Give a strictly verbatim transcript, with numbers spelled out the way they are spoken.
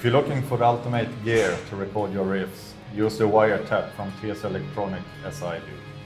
If you're looking for the ultimate gear to record your riffs, use the Wiretap from T S Electronic as I do.